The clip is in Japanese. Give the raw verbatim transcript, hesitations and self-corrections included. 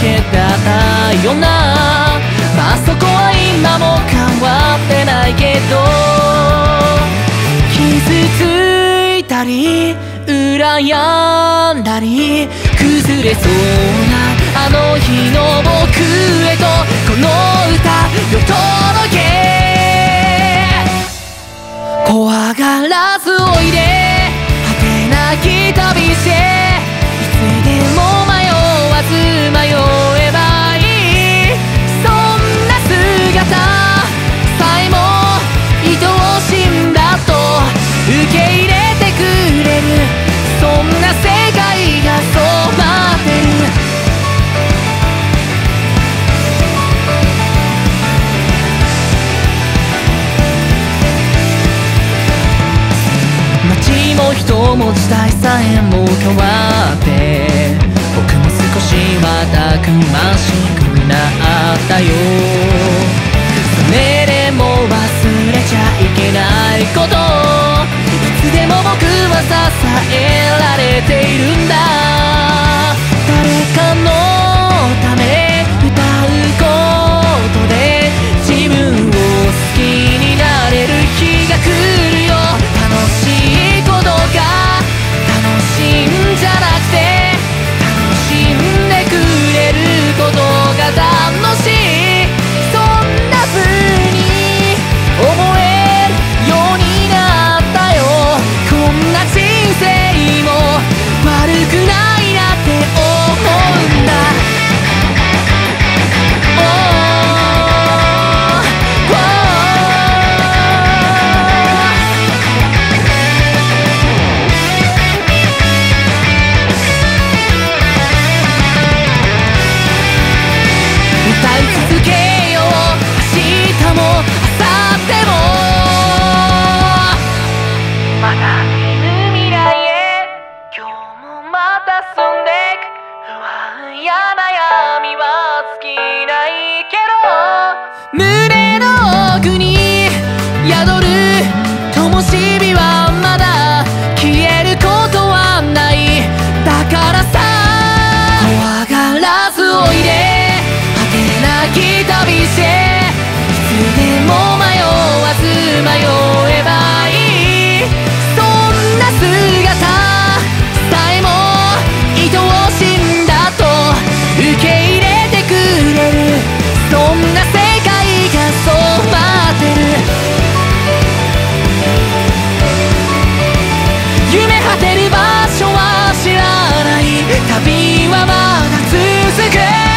けだったよな。まあそこは今も変わってないけど、傷ついたり羨んだり崩れそうなあの日の僕へとこの歌よ届け。怖がらずおいで果てなき旅して、いつでも迷わず迷えばいい。そんな姿さえも愛おしいんだと受け入れてくれる、そんな世界がそう待ってる。街も人も時代さえも変わって、僕も少しはたくましくなったよ。それでも忘れちゃいけないこと、いつでも僕は支えられているんだ。誰かのため歌うことで自分を好きになれる日が来るよ。楽しいことが楽しいんじゃなくて、楽しんでくれることが楽しい。そんな風に思えるようになったよ。こんな人生も悪くないなって思うんだ。歌い続けよう明日も明後日も、また見ぬ未来へ今日もまた進んでく。不安や悩みは尽きないけど、胸の奥に宿る灯火はまだ消えることはない。だからさ怖がらずおいで果てなき旅して、いつでも迷わず迷えばいい。そんな姿さえも愛おしいんだと受け入れてくれる、そんな世界がそう待ってる。夢果てる場所は知らない、旅はまだ続く。